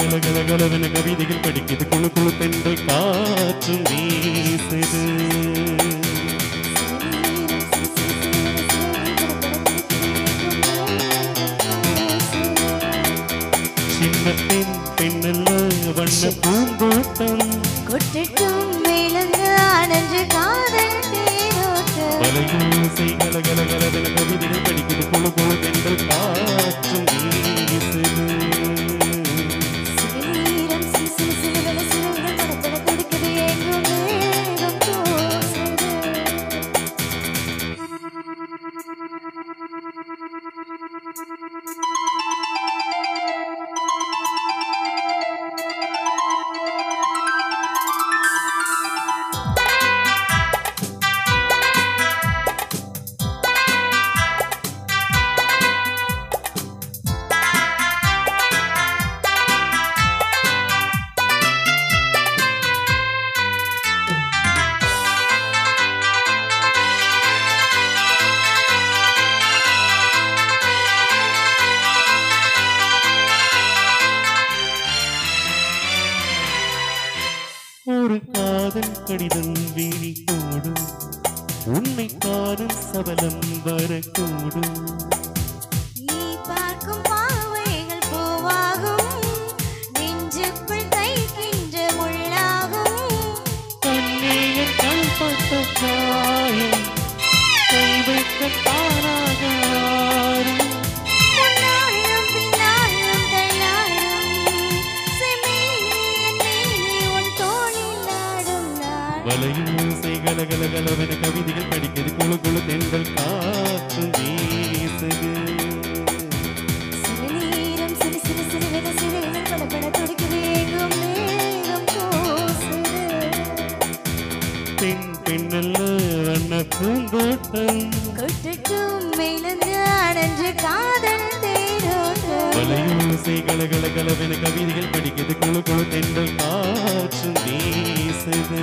கலகலகலவென கவிதைகள் படிக்குது குழு குழு தென்றல் காற்றும் வீசுது சின்ன பெண் பெண்ணல்ல வண்ண பூந்தோட்டம் கொட்டிட்டும் மேலந்து ஆனன்று காதல் தேரோட்டம் வலையோசை கலகலகலவென கவிதைகள் படிக்குது குழு குழு தென்றல் காற்றும் வீசுது ஒரு காதல் கடிதம் வீணி கூடும் உன்னை காதல் சபலம் வரக்கூடும் நீ பார்க்கும் பாவைகள் பூவாகும் நெஞ்சுக்குள் தைக்கின்ற முள்ளாகும் கண்ணீர் கல்பட்ட காயம் கை வைக்க தானாக ஆறும் முன்னாலும் பின்னாலும் தள்ளாடும் செம்மீனே உன் தோளில் ஆடும் நாள் வலையோசை கலகலகலவென கவிதைகள் படிக்குது குழு குழு தென்றல் காற்றும் வீசுது சில நேரம் சிறு சிறு சிறுவென சிறுவென படபட துடிக்குது எங்கும் மேகம் பூசுது பெண் பெண்ணல்ல வண்ண பூந்தோட்டம் கொட்டட்டும் மேலந்து அடன்று காதல் தேரோட்டம் வலையோசை கலகலகலவென கவிதைகள் படிக்குது குழு குழு தென்றல் காற்றும் வீசுது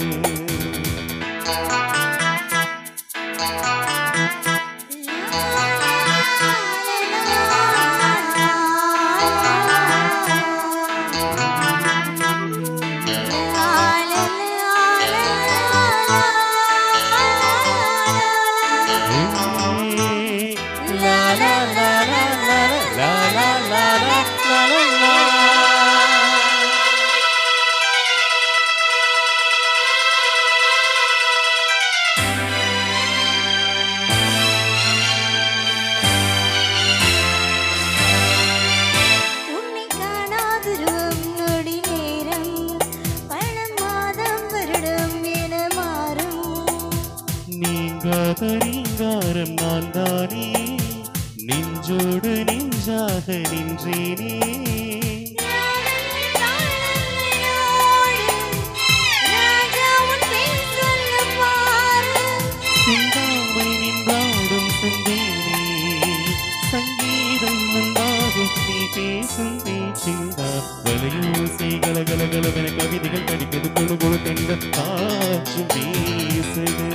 உன்னை காணாதிரும் நொடி நேரம் பல மாதம் வருடம் என மாறும் நீங்காத ரீங்காரம் நான் தானே நெஞ்சோடு நெஞ்சாக நின்றேனே சிந்தாமை நின்றாடும் செந்தேனே சங்கீதம் முன்பாக நீ பேசும் பேச்சிந்தா வலையோசை கலகலகலவென கவிதைகள் படிக்குது குழு குழு தென்றல் காற்றும் வீசுது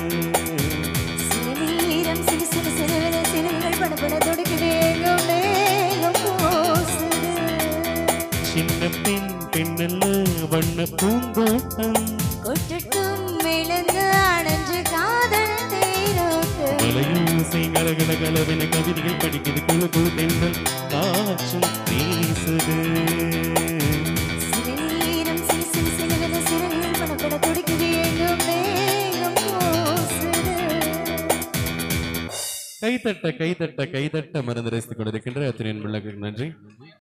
சின்ன பெண் பெண்ணல்ல வண்ண பூந்தோட்டம் வலையோசை கலகலகலவென கவிதைகள் படிக்குது குழு குழு தென்றல் காற்றும் வீசுது கைத்தட்ட கைத்தட்ட கைத்தட்ட மறந்து ரசித்துக் கொண்டிருக்கின்ற அத்தனை நன்றி.